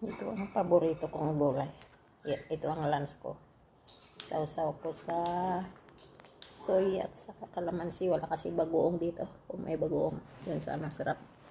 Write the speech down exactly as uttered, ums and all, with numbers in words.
Ito ang paborito kong gulay. Ito ang lunch ko. Sausaw ko sa soy at sa kalamansi. Wala kasi bagoong dito. Kung may bagoong, yun sana masarap.